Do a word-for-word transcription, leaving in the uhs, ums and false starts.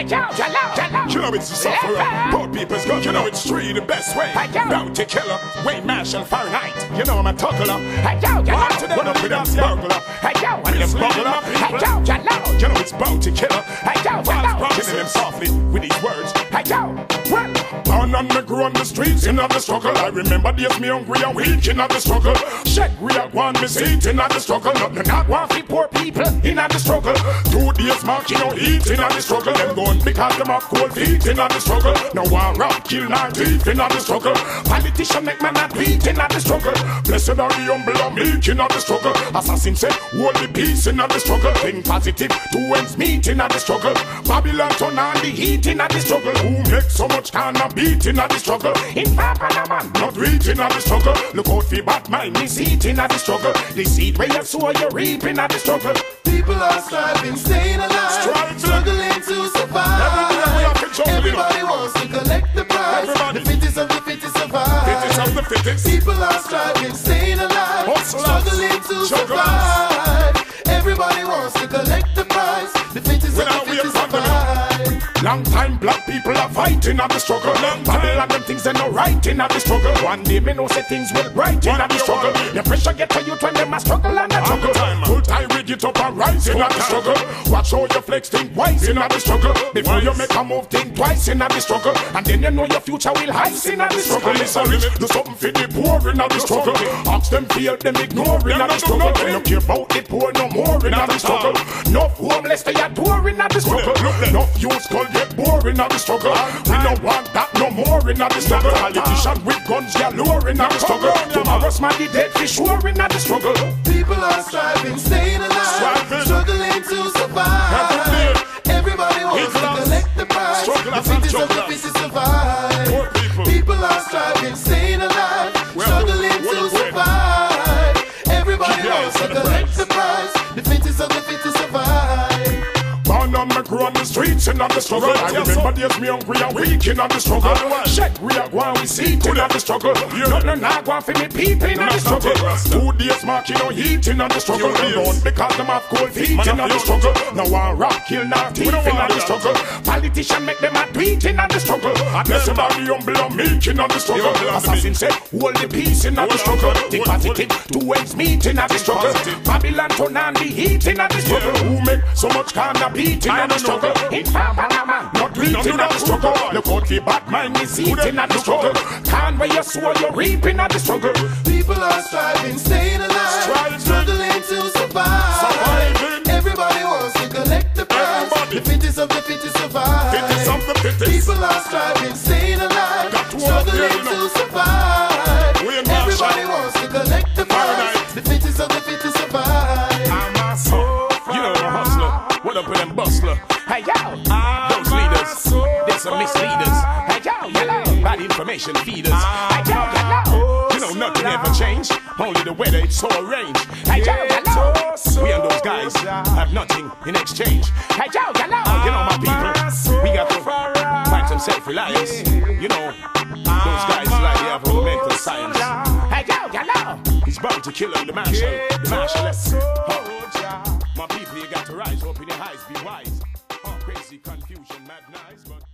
Hey, yo, jello, jello. You know it's the sufferer. Poor people's got, you know it's true the best way. Hey, yo. Bounty killer, Wayne Marshall Fahrenheit. You know I'm a tuckler. Hey, yo, jello. Run up with them burglar. Hey, yo, With them burglar. hey, yo, jello. You know it's bounty killer. Hey, yo, jello. Killing them softly with these words. Hey, yo, what? Born and me grew on the streets in the struggle. I remember days me hungry and weak in the struggle. Check we are one me seat in the struggle. Nothing not one for poor people in the struggle. Two days marking out eat in the struggle. Them going because them have cold feet in the struggle. Now war rob kill not thief in the struggle. Politician make man not beat in the struggle. Blessed are the humble and meek in the struggle. Assassin say hold the peace in the struggle. Think positive, two ends meet in the struggle. Babylon turn on the heat in the struggle. Who make so much can of beat in the struggle? In Papa man, not reach in the struggle. Look out for bad mind, me seat in the struggle. The seed where you sow, you reap in the struggle. People are striving, staying alive, Striving. struggling to survive. Everybody wants to collect the prize. Everybody. The fittest of the fittest survive. Fittest of the fittest. People are striving, staying alive, Hustlers. struggling to Jugglers. survive. Everybody wants to collect the prize. The fittest Without of the we fittest are struggling. survive. Long time black people are fighting at the struggle. Long time Babylon them things they no right in at the struggle. One day me know say things will bright in at the struggle. The pressure get to you when them a struggle and a struggle. Full time we get up and rise in at the struggle. Watch how you flex think wise in at the struggle. Before you make a move think twice in at the struggle. And then you know your future will rise in at the struggle. Listen rich, do something for the poor in at the struggle. Ask them feel them ignoring at the struggle. They don't care about the poor no more in at the struggle. No homeless they adore in at the struggle. No youths call get boring at the struggle. We don't want that no more in at the struggle. Politician with guns galore in at the struggle. Tomorrow's man the dead for sure in at the struggle. People are striving, staying alive, Striving. struggling to survive. Everybody wants to Strugglers. collect the prize. The Strugglers and fittest of the jugglers. fittest survive. Poor people. People are striving, staying alive, Well, struggling well, to well. survive. Everybody Keep your wants to eyes on the collect prize. the prize. The fittest of the fittest survive. Born on me grew on the streets and on the struggle. I remember days me hungry and weak in on the struggle. Check we are going we see in on the struggle. Nothing not going for me people in on the struggle. Two days marking no heat in on the struggle. Them run because them have cold feet in on the struggle. Now one rock kill not thief in on the struggle. Politician make them a tweet in on the struggle. Blessed are the humble and meek in on the struggle. Assassin say hold the peace in on the struggle. Think positive, two ends meet in on the struggle. Babylon turn on the heat in on the struggle. Who make so much can of beat in on the struggle? In Papa man, not reach in on the struggle. Look out for bad mind, me seat in on the struggle. Can where you sow, you reap in on the struggle. People are striving, staying alive, Striving. struggling to survive. Surviving. Everybody wants to collect the prize. Everybody. The fittest of the fittest survive. Fittest of the fittest. People are striving, staying alive, Got to work struggling there, you to know. survive. Wayne Everybody Marshall. wants to collect the prize. Fahrenheit. The fittest of the fittest survive. I'm a soul. You know I'm a hustler. What up with them bustler? Hey, yo, Those leaders, they're some misleaders. hey, yo, yellow. Bad information feeders. Hey, yo, yellow. You know nothing ever changed. Only the weather it's so arranged. Hey, yo, yellow. We and those guys have nothing in exchange. Hey, yo, yellow. You know my people, we got to find some self-reliance. You know, those guys like they have a mental science. Hey, yo, yellow. He's bound to kill him, the marshal. The marshal. Oh, my people, you got to rise, open your eyes, be wise. Oh, crazy confusion, mad nice, but